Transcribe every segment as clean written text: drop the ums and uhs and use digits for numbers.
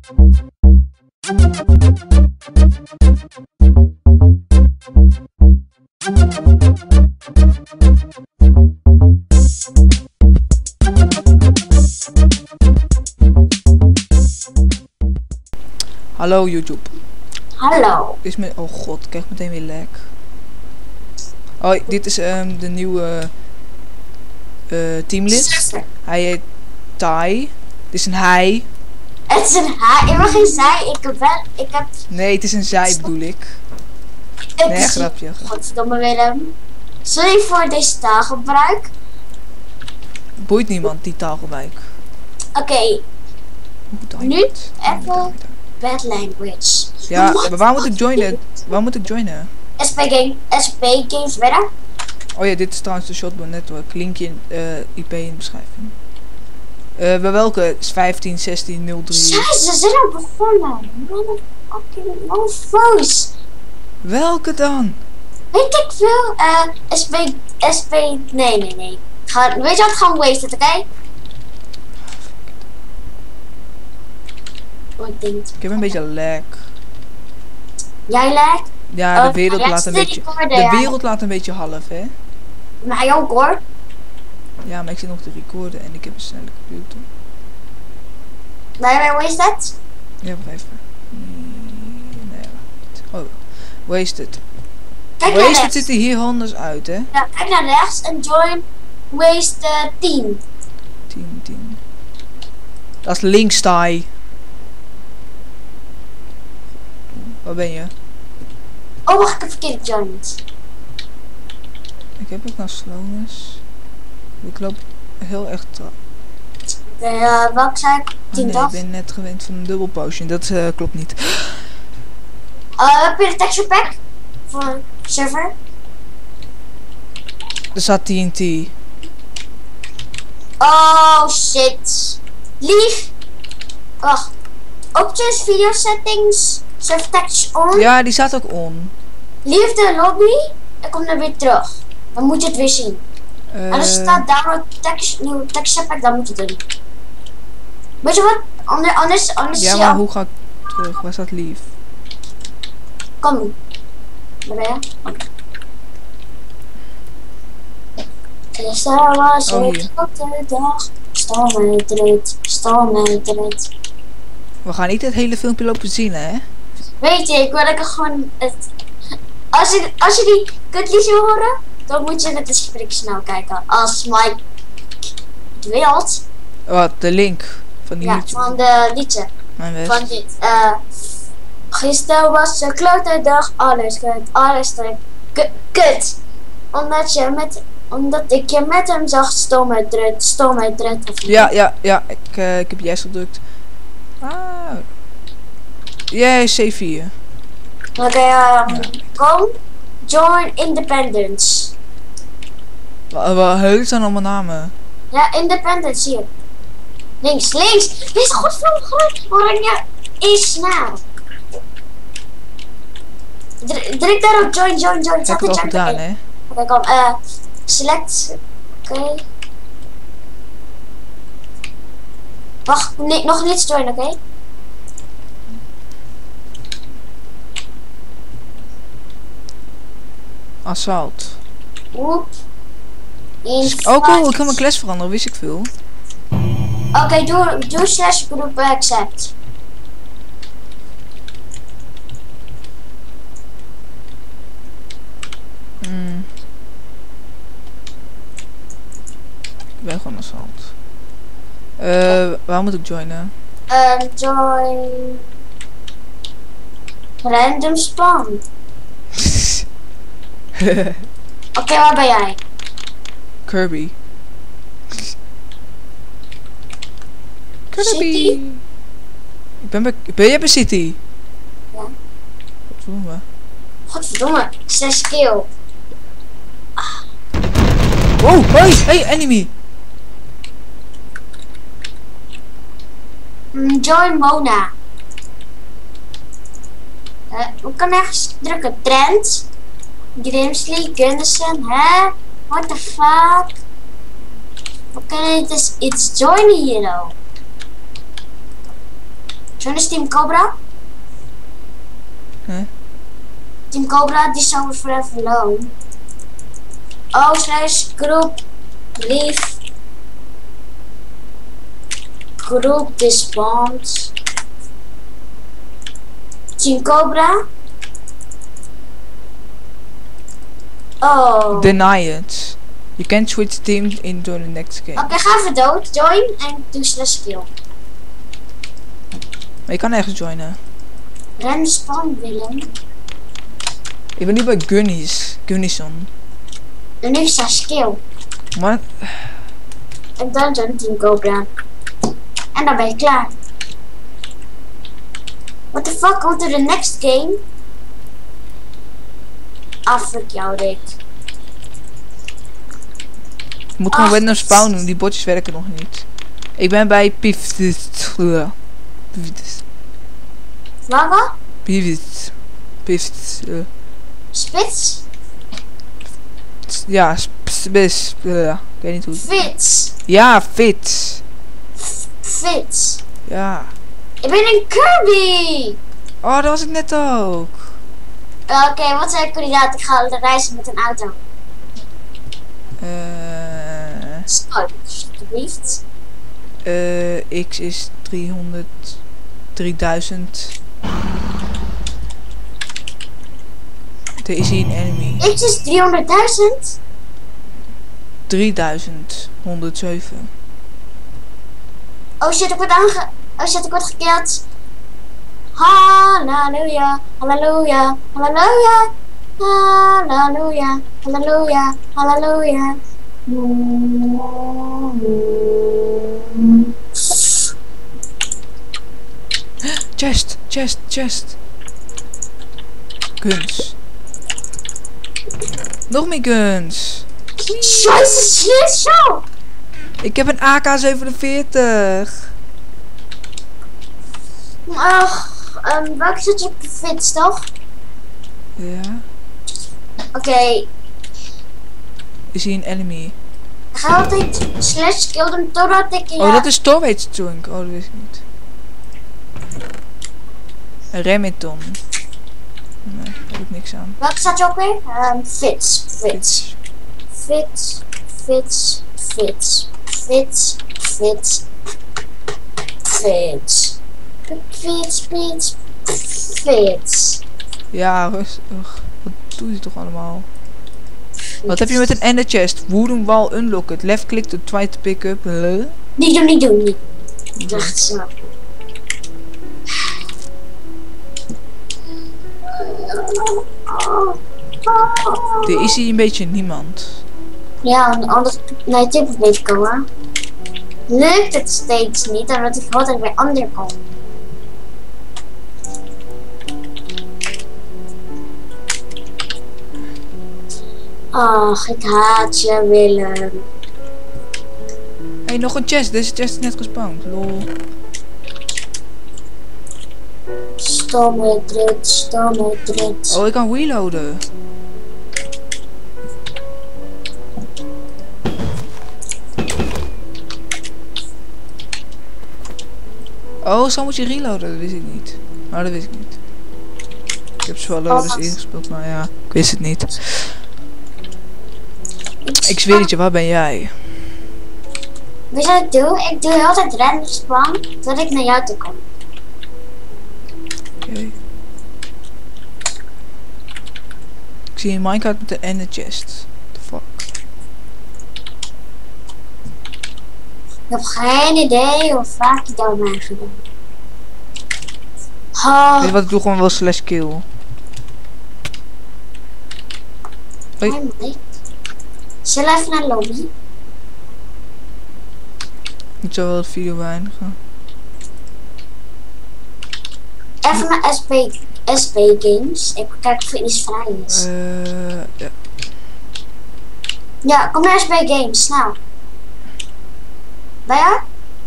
Hallo YouTube. Hallo. Is me oh god, ik krijg meteen weer lek. Oh, dit is de nieuwe teamlid. Hij heet Tai. Het is een hij. Het is een hij. Ik mag geen zij. Ik heb. Nee, het is een zij bedoel ik. Nee, grapje. Godverdomme Willem. Sorry voor deze taalgebruik. Boeit niemand die taalgebruik. Oké. Nu even bad language. Ja, maar waar moet ik joinen? Waar moet ik joinen? SP Games verder. Oh ja, dit is trouwens de Shotgun Network. Linkje in IP in de beschrijving. Bij welke is 15, 16, 03? Ze zijn al begonnen. Motherfucking Welke dan? Weet ik veel. SP. Nee. Weet je wat? Gaan wasted, oké? Ik heb een beetje lag. Jij lag? Ja, de wereld laat een beetje. De wereld laat een beetje half, hè? Mij ook hoor. Ja, maar ik zit nog te recorden en ik heb een snelle computer. Nee, wasted? Ja, wacht even. Nee, wacht. Oh, wasted. Wasted zit er hier anders uit, hè? Ja, kijk naar rechts en join wasted 10. 10. Dat is links, Tai. Waar ben je? Oh, wacht, ik heb verkeerd joined. Ik heb ook nou slowness. Ik loop heel erg traag. Welke zei ik? 10 nee, ik ben net gewend van een dubbel potion. Dat klopt niet. Heb je de texture pack? Voor server? Er staat TNT. Oh shit. Lief. Wacht. Options, video settings, server texture on. Ja, die staat ook on. Lief de lobby. En kom dan weer terug. Dan moet je het weer zien. En als staat download nieuwe texture pack, dan moet je het doen. Weet je wat? Anders ja, maar hoe ga ik terug? Waar staat lief? Kom. Waar ben je? Gisteren was het op de dag. Stal met rit. We gaan niet het hele filmpje lopen zien, hè? Weet je, ik wil lekker gewoon het. Als je die kutlies wil horen, dan moet je het eens snel kijken. Als Mike het wilt. Wat, de link van die YouTube? Van de liedje. Mijn best. Van dit. Gisteren was een klote dag, alles kut. Omdat ik je met hem zag, stom uit red. Ja, ik heb juist gedrukt. Ah. Jij C4. Oké, kom. Join Independence. Wat zijn allemaal namen? Ja, Independence hier. Links. Wees goed voor oranje is snel. Druk daarop join. Heb ik al gedaan, hè? Oké, kom. Select. Oké. Wacht, nee, nog niet join, oké? Assault. Oep. Oh cool, ik kan mijn class veranderen, wist ik veel. Oké, doe slash group accept. Ik ben gewoon assault. Waar moet ik joinen? Join random spawn. Oké, waar ben jij? Kirby. City? Ben jij bij City? Ja. Godverdomme. 6 kill. Wow, hey, enemy. Join Mona. We kunnen ergens drukken. Trent. Grimsley, Gunderson, hè? What the fuck? We kunnen iets joinen hier nou. Zo'n is Team Cobra. Huh? Team Cobra, die zou forever alone. Oh, /group, leave. Group disband. Team Cobra. Oh. Deny it. You can switch teams into the next game. Oké, ga even dood. Join en doe /kill. Maar je kan ergens joinen. Respawn Willem. Ik ben nu bij Gunnison. En nu /kill. Maar En dan zo'n Team Cobra. En dan ben je klaar. What the fuck, go to the next game? Fuck jou, Rick. je moet gewoon random spawn doen, die botjes werken nog niet. Ik ben bij Pivot. Waar? Pivot. Spits? Ja, spits. Ik weet niet hoe het... Fits. Ja, fit. Fits. Ja. Ik ben een Kirby. Oh, dat was ik net ook. Oké, wat zijn coördinaten? Ik ga reizen met een auto. Start, alsjeblieft. X is 300... 3000. Er is hier een enemy. X is 300.000? 3107. Oh shit, ik word gekild. Halleluja, halleluja, halleluja. Halleluja, halleluja, halleluja. Chest. Guns. Nog meer guns. Scheiße, shit, zo. Ik heb een AK-47. Welke zit je op de fits, toch? Ja. Oké. Is hier een enemy? Ik ga altijd /kill doen totdat ik... Oh, dat is storage trunk. Oh, dat wist ik niet. Een Remington. Nee, daar heb ik niks aan. Welke staat je ook weer? Fits. Fits. Ja, rustig. Wat doe je toch allemaal? Wat heb je met een ender chest? Wooden wall unlocked. Left click to try to pick up. Niet doen. Echt zo. Er is hier een beetje niemand. Ja, anders naar je tip weet komen. Lukt het steeds niet, omdat ik altijd bij anderen kom. Ach, ik haat je, Willem. Hé, nog een chest. Deze chest is net gespawned. Lol. Stomme trut. Oh, ik kan reloaden. Oh, zo moet je reloaden. Dat wist ik niet. Nou, dat wist ik niet. Ik heb zowel loaders ingespeeld, maar ja, ik wist het niet. Ik zweer het je, waar ben jij? Weet je wat ik doe? Ik doe altijd random spawn, totdat ik naar jou toe kom. Oké. Ik zie een minecart met de ender chest. What the fuck? Ik heb geen idee hoe vaak je dat mij gedaan. Weet je wat, ik doe gewoon wel /kill. Hoi. Zullen we even naar de lobby? Ik zal wel het video beëindigen. Even naar SP Games. Ik kijk of er iets vrij is. Ja. Ja, kom naar SP Games, snel. Ben je?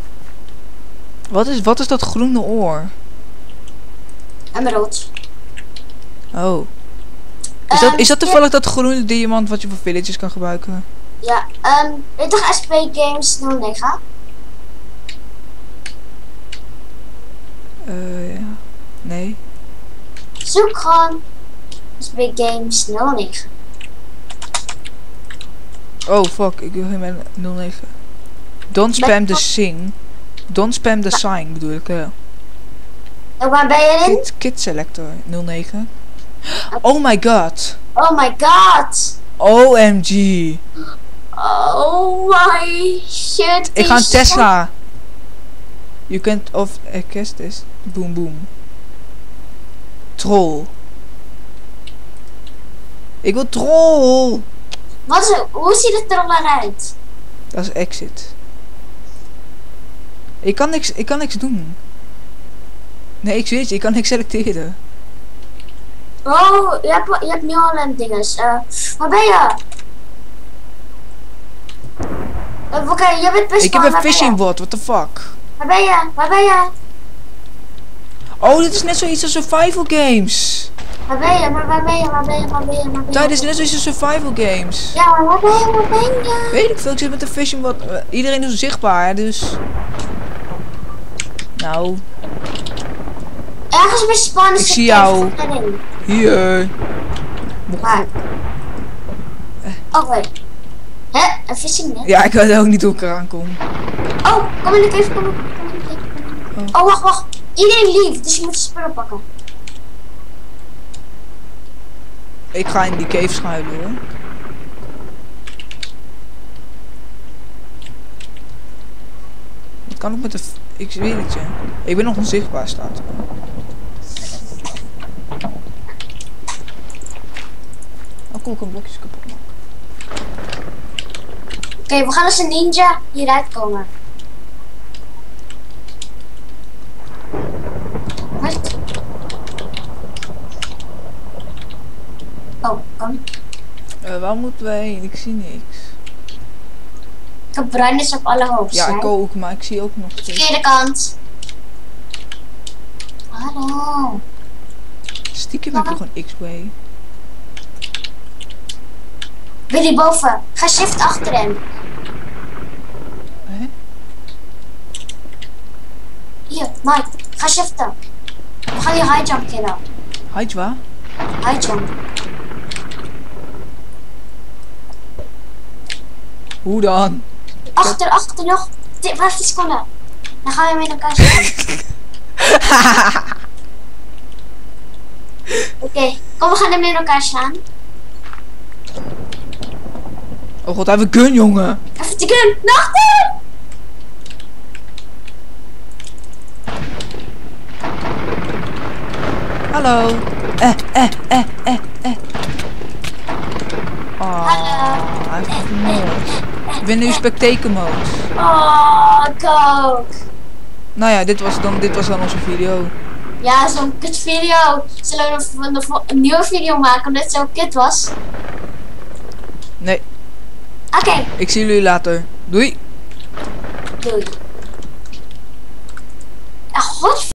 Wat is dat groene oor? Emerald. Oh. Is dat toevallig dat groene diamant wat je voor villages kan gebruiken? Ja, weet toch SP Games 09? Zoek gewoon Big Games 09. Oh fuck, ik wil helemaal 09. Don't spam the sing. Don't spam the sign bedoel ik. En waar ben je in? Kit selector 09. Oh my god. Oh my god. OMG. Oh my shit. Ik ga een Tesla. You can't of guess this. Boom boom. Troll. Ik wil troll. Hoe ziet het er eruit? Dat is exit. Ik kan niks doen. Nee, ik weet je, ik kan niks selecteren. Oh, je hebt nu al een dinges. Waar ben je? Oké, je bent best. Ik heb een fishing bot, what the fuck? Waar ben je? Waar ben je? Oh, dit is net zoiets als survival games. Waar ben je? Waar ben je? Waar ben je? Waar ben je? Dit is net zoiets als survival games. Ja, maar waar ben je? Waar ben je? Weet ik veel, ik zit met een fishing bot. Iedereen is zichtbaar, dus... Nou... Ergens bij Spanisch. Ik zie jou. Hier. Waar? Oh, wait. Hè? Een fishing net? Ja, ik weet ook niet hoe ik eraan kom. Oh, kom in de cave, kom in de cave. Oh, wacht. Iedereen lief, dus je moet je spullen pakken. Ik ga in die cave schuilen hoor. Wat kan ik met de... Ik weet het je. Ik ben nog onzichtbaar staat. Oh cool, ik kan blokjes kapot maken. Oké, we gaan als een ninja hieruit komen. Wat? Oh, kom. Waar moeten we heen? Ik zie niks. Ik heb bruinjes op alle hoofden. Ja, ik ook, maar ik zie ook nog steeds. Verkeerde kant. Hallo. Stiekem heb je gewoon X-Way. Billy boven. Ga shift achter hem. Hè? Hier, Mike. Ga shiften. We gaan hier high jump killen. Hide waar? High jump. Hoe dan? Achter nog. 15 seconden. Dan gaan we hem in elkaar slaan. Oké, kom we gaan hem in elkaar slaan. Oh god, hij heeft een gun, jongen. Even de gun. Naar achter! Hallo. Oh, Hallo. hij heeft het vermoord. Ik ben nu spectator mode. Oh, kook. Nou ja, dit was dan onze video. Ja, zo'n kut video. Zullen we een nieuwe video maken omdat het zo kut was? Nee, Oké. ik zie jullie later. Doei. Doei. God.